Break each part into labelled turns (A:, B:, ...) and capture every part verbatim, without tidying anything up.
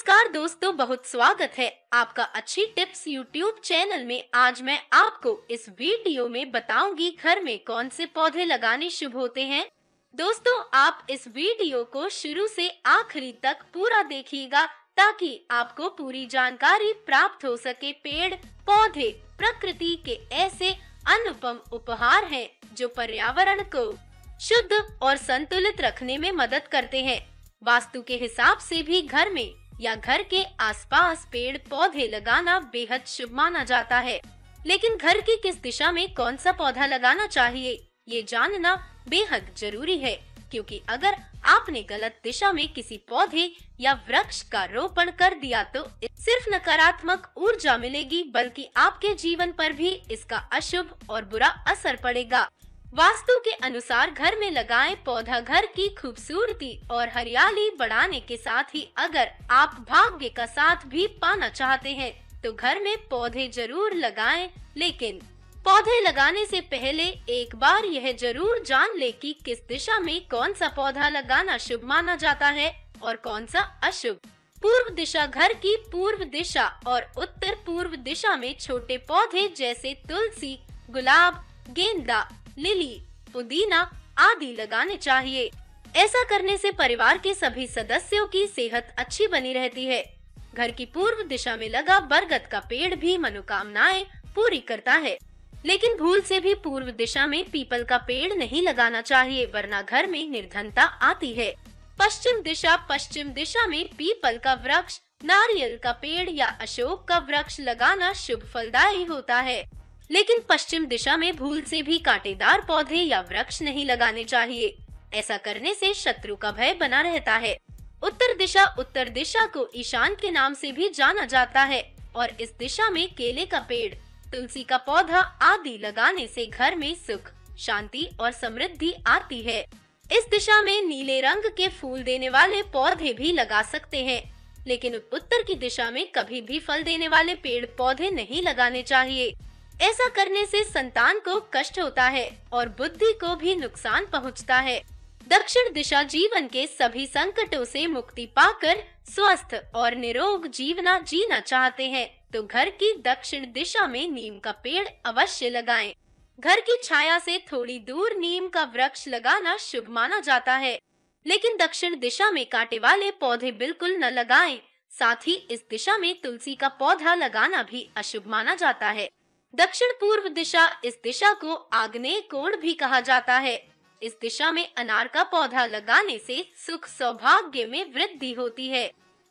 A: नमस्कार दोस्तों, बहुत स्वागत है आपका अच्छी टिप्स यूट्यूब चैनल में। आज मैं आपको इस वीडियो में बताऊंगी घर में कौन से पौधे लगाने शुभ होते हैं। दोस्तों, आप इस वीडियो को शुरू से आखिरी तक पूरा देखिएगा ताकि आपको पूरी जानकारी प्राप्त हो सके। पेड़ पौधे प्रकृति के ऐसे अनुपम उपहार हैं जो पर्यावरण को शुद्ध और संतुलित रखने में मदद करते हैं। वास्तु के हिसाब से भी घर में या घर के आसपास पेड़ पौधे लगाना बेहद शुभ माना जाता है। लेकिन घर की किस दिशा में कौन सा पौधा लगाना चाहिए, ये जानना बेहद जरूरी है, क्योंकि अगर आपने गलत दिशा में किसी पौधे या वृक्ष का रोपण कर दिया तो सिर्फ नकारात्मक ऊर्जा मिलेगी, बल्कि आपके जीवन पर भी इसका अशुभ और बुरा असर पड़ेगा। वास्तु के अनुसार घर में लगाएं पौधा घर की खूबसूरती और हरियाली बढ़ाने के साथ ही अगर आप भाग्य का साथ भी पाना चाहते हैं तो घर में पौधे जरूर लगाएं। लेकिन पौधे लगाने से पहले एक बार यह जरूर जान ले कि किस दिशा में कौन सा पौधा लगाना शुभ माना जाता है और कौन सा अशुभ। पूर्व दिशा, घर की पूर्व दिशा और उत्तर पूर्व दिशा में छोटे पौधे जैसे तुलसी, गुलाब, गेंदा, लिली, पुदीना आदि लगाने चाहिए। ऐसा करने से परिवार के सभी सदस्यों की सेहत अच्छी बनी रहती है। घर की पूर्व दिशा में लगा बरगद का पेड़ भी मनोकामनाएं पूरी करता है, लेकिन भूल से भी पूर्व दिशा में पीपल का पेड़ नहीं लगाना चाहिए, वरना घर में निर्धनता आती है। पश्चिम दिशा, पश्चिम दिशा में पीपल का वृक्ष, नारियल का पेड़ या अशोक का वृक्ष लगाना शुभ फलदायी होता है। लेकिन पश्चिम दिशा में भूल से भी कांटेदार पौधे या वृक्ष नहीं लगाने चाहिए। ऐसा करने से शत्रु का भय बना रहता है। उत्तर दिशा, उत्तर दिशा को ईशान के नाम से भी जाना जाता है और इस दिशा में केले का पेड़, तुलसी का पौधा आदि लगाने से घर में सुख, शांति और समृद्धि आती है। इस दिशा में नीले रंग के फूल देने वाले पौधे भी लगा सकते हैं, लेकिन उत्तर की दिशा में कभी भी फल देने वाले पेड़ पौधे नहीं लगाने चाहिए। ऐसा करने से संतान को कष्ट होता है और बुद्धि को भी नुकसान पहुंचता है। दक्षिण दिशा, जीवन के सभी संकटों से मुक्ति पाकर स्वस्थ और निरोग जीवना जीना चाहते हैं तो घर की दक्षिण दिशा में नीम का पेड़ अवश्य लगाएं। घर की छाया से थोड़ी दूर नीम का वृक्ष लगाना शुभ माना जाता है, लेकिन दक्षिण दिशा में कांटे वाले पौधे बिल्कुल न लगाएं। साथ ही इस दिशा में तुलसी का पौधा लगाना भी अशुभ माना जाता है। दक्षिण पूर्व दिशा, इस दिशा को आग्नेय कोण भी कहा जाता है। इस दिशा में अनार का पौधा लगाने से सुख सौभाग्य में वृद्धि होती है।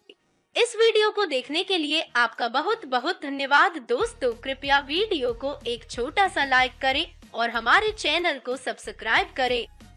A: इस वीडियो को देखने के लिए आपका बहुत बहुत धन्यवाद दोस्तों। कृपया वीडियो को एक छोटा सा लाइक करें और हमारे चैनल को सब्सक्राइब करें।